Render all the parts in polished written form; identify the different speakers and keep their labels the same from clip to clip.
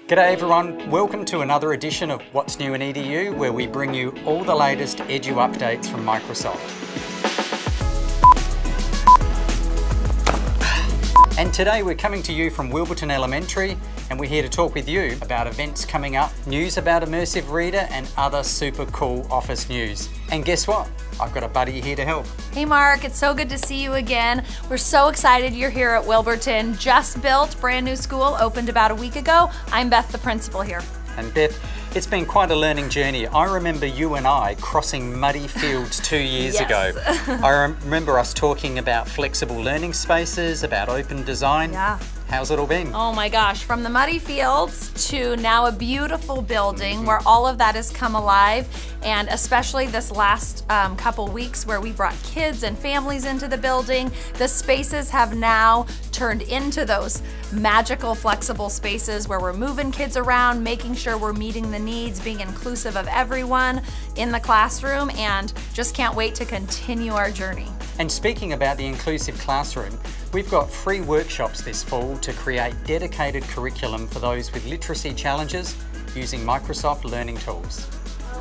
Speaker 1: G'day everyone, welcome to another edition of What's New in EDU, where we bring you all the latest EDU updates from Microsoft. And today we're coming to you from Wilburton Elementary, and we're here to talk with you about events coming up, news about Immersive Reader and other super cool office news. And guess what? I've got a buddy here to help.
Speaker 2: Hey Mark, it's so good to see you again. We're so excited you're here at Wilburton. Just built, brand new school, opened about a week ago. I'm Beth, the principal here.
Speaker 1: And Beth, it's been quite a learning journey. I remember you and I crossing muddy fields 2 years ago. I remember us talking about flexible learning spaces, about open design.
Speaker 2: Yeah.
Speaker 1: How's it all been?
Speaker 2: Oh my gosh, from the muddy fields to now a beautiful building where all of that has come alive, and especially this last couple weeks where we brought kids and families into the building. The spaces have now turned into those magical flexible spaces where we're moving kids around, making sure we're meeting the needs, being inclusive of everyone in the classroom, and just can't wait to continue our journey.
Speaker 1: And speaking about the inclusive classroom, we've got free workshops this fall to create dedicated curriculum for those with literacy challenges using Microsoft Learning Tools.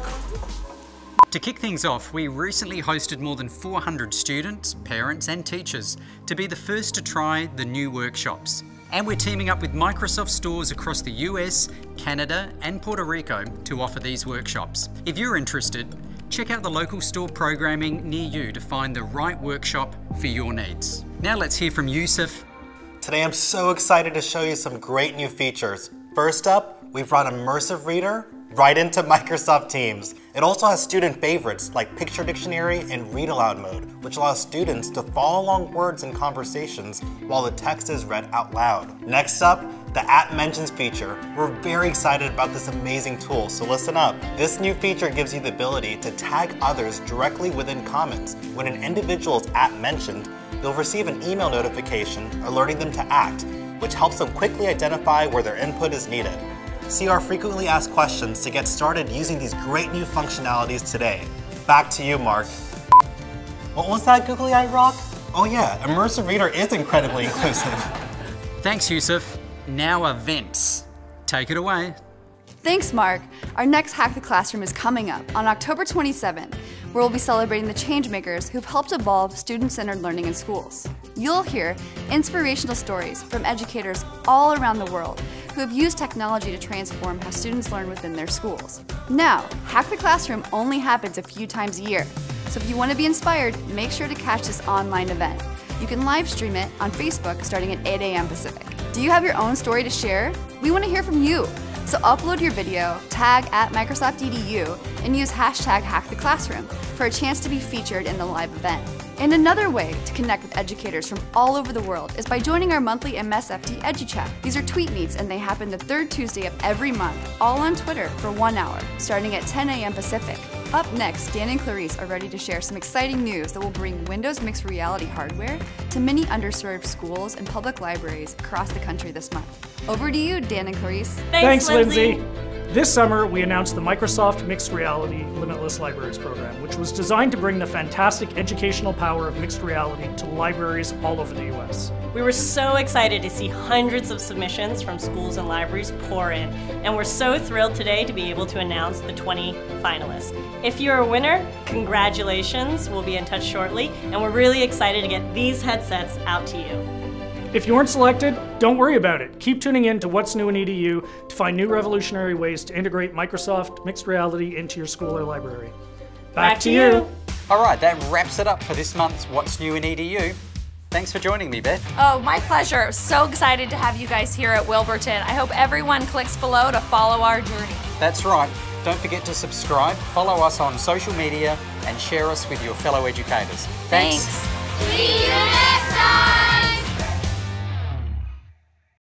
Speaker 1: To kick things off, we recently hosted more than 400 students, parents and teachers to be the first to try the new workshops. And we're teaming up with Microsoft stores across the US, Canada and Puerto Rico to offer these workshops. If you're interested, check out the local store programming near you to find the right workshop for your needs. Now let's hear from Yusuf.
Speaker 3: Today I'm so excited to show you some great new features. First up, we've brought Immersive Reader right into Microsoft Teams. It also has student favorites like Picture Dictionary and Read Aloud mode, which allows students to follow along words and conversations while the text is read out loud. Next up, the @Mentions feature. We're very excited about this amazing tool, so listen up. This new feature gives you the ability to tag others directly within comments. When an individual is @mentioned, they'll receive an email notification alerting them to act, which helps them quickly identify where their input is needed. See our frequently asked questions to get started using these great new functionalities today. Back to you, Mark. What was that googly eye rock? Oh yeah, Immersive Reader is incredibly inclusive.
Speaker 1: Thanks, Yusuf. Now events. Take it away.
Speaker 4: Thanks, Mark. Our next Hack the Classroom is coming up on October 27th, where we'll be celebrating the changemakers who've helped evolve student-centered learning in schools. You'll hear inspirational stories from educators all around the world who have used technology to transform how students learn within their schools. Now, Hack the Classroom only happens a few times a year, so if you want to be inspired, make sure to catch this online event. You can live stream it on Facebook starting at 8 a.m. Pacific. Do you have your own story to share? We want to hear from you. So upload your video, tag @MicrosoftEDU, and use #HackTheClassroom for a chance to be featured in the live event. And another way to connect with educators from all over the world is by joining our monthly MSFT EduChat. These are tweet meets and they happen the third Tuesday of every month, all on Twitter for 1 hour, starting at 10 a.m. Pacific. Up next, Dan and Clarice are ready to share some exciting news that will bring Windows mixed reality hardware to many underserved schools and public libraries across the country this month. Over to you, Dan and Clarice.
Speaker 5: Thanks, Lindsay. This summer, we announced the Microsoft Mixed Reality Limitless Libraries program, which was designed to bring the fantastic educational power of mixed reality to libraries all over the US.
Speaker 6: We were so excited to see hundreds of submissions from schools and libraries pour in, and we're so thrilled today to be able to announce the 20 finalists. If you're a winner, congratulations. We'll be in touch shortly, and we're really excited to get these headsets out to you.
Speaker 5: If you weren't selected, don't worry about it. Keep tuning in to What's New in EDU to find new revolutionary ways to integrate Microsoft Mixed Reality into your school or library. Back to you.
Speaker 1: All right, that wraps it up for this month's What's New in EDU. Thanks for joining me, Beth.
Speaker 2: Oh, my pleasure. So excited to have you guys here at Wilburton. I hope everyone clicks below to follow our journey.
Speaker 1: That's right. Don't forget to subscribe, follow us on social media, and share us with your fellow educators. Thanks.
Speaker 2: See you next time.